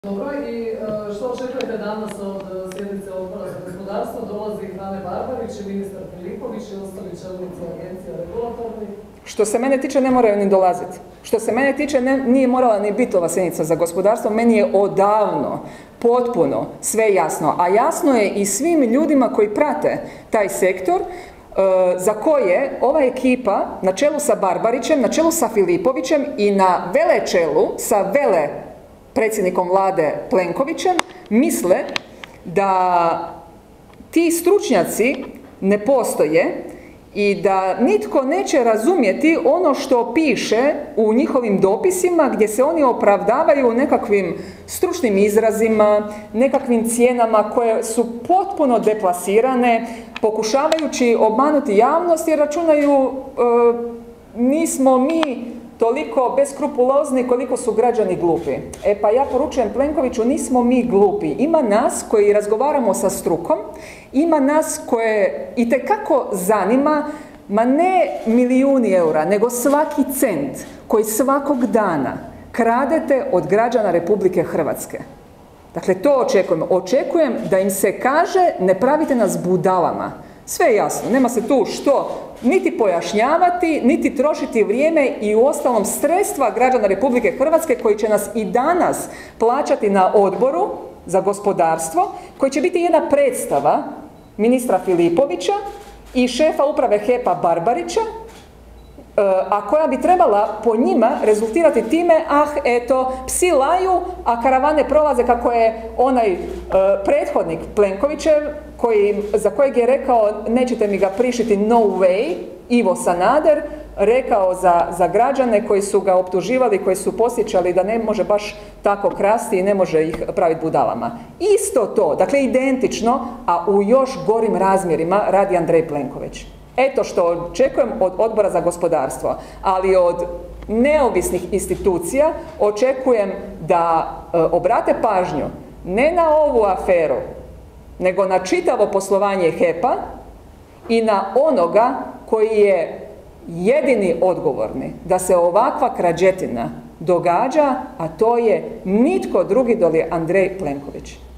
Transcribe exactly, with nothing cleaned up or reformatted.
Dobro, i što očekujete danas od sjednice Odbora za gospodarstvo? Dolazi Barbarić, ministar Filipović i ostali čelnici agencija regulatornih. Što se mene tiče, ne moraju ni dolaziti. Što se mene tiče, ne, nije morala ni biti ova sjednica za gospodarstvo, meni je odavno, potpuno sve jasno. A jasno je i svim ljudima koji prate taj sektor, za koje ova ekipa na čelu sa Barbarićem, na čelu sa Filipovićem i na vele čelu sa vele predsjednikom Vlade Plenkovićem misle da ti stručnjaci ne postoje i da nitko neće razumjeti ono što piše u njihovim dopisima gdje se oni opravdavaju nekakvim stručnim izrazima, nekakvim cijenama koje su potpuno deplasirane, pokušavajući obmanuti javnost jer računaju e, nismo mi toliko beskrupulozni koliko su građani glupi. E pa ja poručujem Plenkoviću, nismo mi glupi. Ima nas koji razgovaramo sa strukom, ima nas koje itekako zanima, ma ne milijuni eura, nego svaki cent koji svakog dana kradete od građana Republike Hrvatske. Dakle, to očekujem. Očekujem da im se kaže ne pravite nas budalama. Sve je jasno, nema se tu što niti pojašnjavati, niti trošiti vrijeme i uostalom sredstva građana Republike Hrvatske koji će nas i danas plaćati na odboru za gospodarstvo, koji će biti jedna predstava ministra Filipovića i šefa uprave H E P-a Barbarića, a koja bi trebala po njima rezultirati time, ah eto, psi laju, a karavane prolaze, kako je onaj uh, prethodnik Plenkovićev, koji, za kojeg je rekao nećete mi ga prišiti no way, Ivo Sanader, rekao za, za građane koji su ga optuživali, koji su posjećali da ne može baš tako krasti i ne može ih praviti budalama. Isto to, dakle identično, a u još gorim razmjerima radi Andrej Plenković. Eto što očekujem od Odbora za gospodarstvo, ali od neovisnih institucija očekujem da e, obrate pažnju ne na ovu aferu, nego na čitavo poslovanje H E P-a i na onoga koji je jedini odgovorni da se ovakva krađetina događa, a to je nitko drugi doli Andrej Plenković.